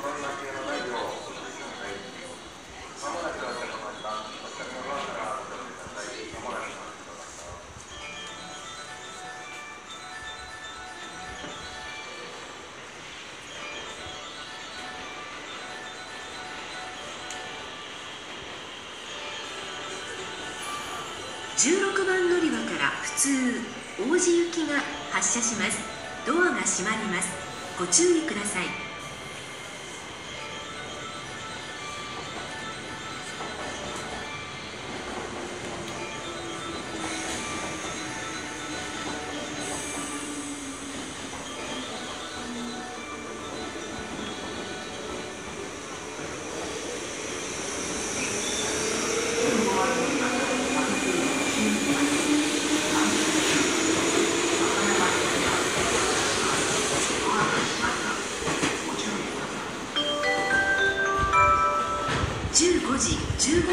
16番乗り場から普通王子行きが発車します。ドアが閉まります。ご注意ください。15時15